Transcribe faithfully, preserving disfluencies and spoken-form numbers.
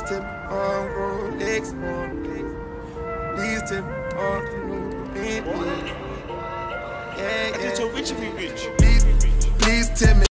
tell me on Rolex, please tell me on the new Bentley. Yeah, yeah. I get your rich, be rich. Please, please tell me.